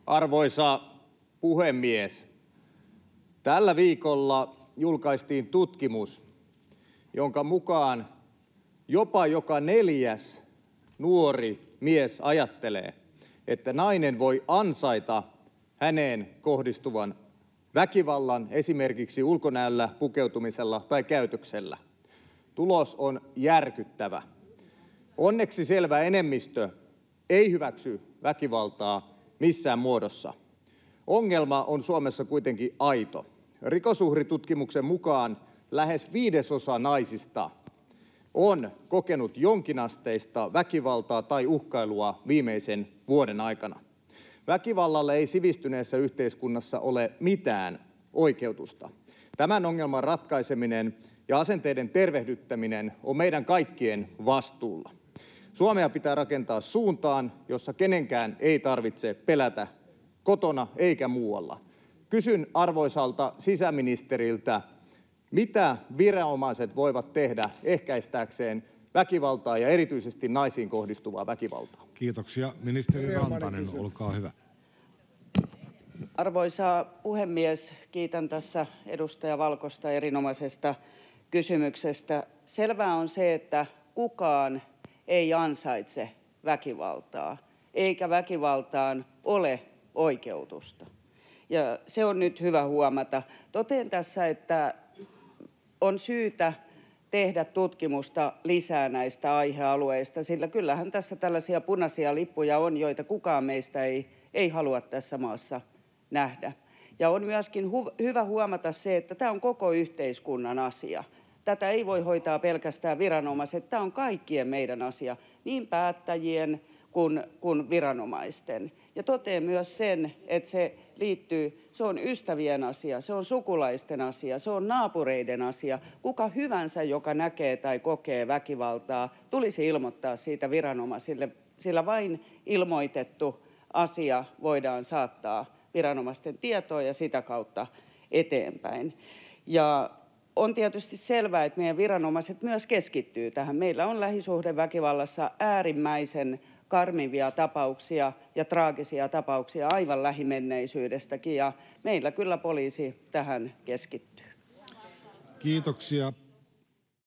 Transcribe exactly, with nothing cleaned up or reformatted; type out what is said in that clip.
Arvoisa puhemies! Tällä viikolla julkaistiin tutkimus, jonka mukaan jopa joka neljäs nuori mies ajattelee, että nainen voi ansaita häneen kohdistuvan väkivallan esimerkiksi ulkonäöllä, pukeutumisella tai käytöksellä. Tulos on järkyttävä. Onneksi selvä enemmistö ei hyväksy väkivaltaa missään muodossa. Ongelma on Suomessa kuitenkin aito. Rikosuhritutkimuksen mukaan lähes viidesosa naisista on kokenut jonkinasteista väkivaltaa tai uhkailua viimeisen vuoden aikana. Väkivallalle ei sivistyneessä yhteiskunnassa ole mitään oikeutusta. Tämän ongelman ratkaiseminen ja asenteiden tervehdyttäminen on meidän kaikkien vastuulla. Suomea pitää rakentaa suuntaan, jossa kenenkään ei tarvitse pelätä kotona eikä muualla. Kysyn arvoisalta sisäministeriltä, mitä viranomaiset voivat tehdä ehkäistääkseen väkivaltaa ja erityisesti naisiin kohdistuvaa väkivaltaa? Kiitoksia. Ministeri Rantanen, olkaa hyvä. Arvoisa puhemies! Kiitän tässä edustaja Valkosta erinomaisesta kysymyksestä. Selvää on se, että kukaan ei ansaitse väkivaltaa, eikä väkivaltaan ole oikeutusta. Ja se on nyt hyvä huomata. Totean tässä, että on syytä tehdä tutkimusta lisää näistä aihealueista, sillä kyllähän tässä tällaisia punaisia lippuja on, joita kukaan meistä ei, ei halua tässä maassa nähdä. Ja on myöskin hu- hyvä huomata se, että tämä on koko yhteiskunnan asia. Tätä ei voi hoitaa pelkästään viranomaiset. Tämä on kaikkien meidän asia, niin päättäjien kuin, kuin viranomaisten. Ja totean myös sen, että se liittyy, se on ystävien asia, se on sukulaisten asia, se on naapureiden asia. Kuka hyvänsä, joka näkee tai kokee väkivaltaa, tulisi ilmoittaa siitä viranomaisille, sillä vain ilmoitettu asia voidaan saattaa viranomaisten tietoon ja sitä kautta eteenpäin. Ja on tietysti selvää, että meidän viranomaiset myös keskittyy tähän. Meillä on lähisuhdeväkivallassa äärimmäisen karmivia tapauksia ja traagisia tapauksia aivan lähimenneisyydestäkin, ja meillä kyllä poliisi tähän keskittyy. Kiitoksia.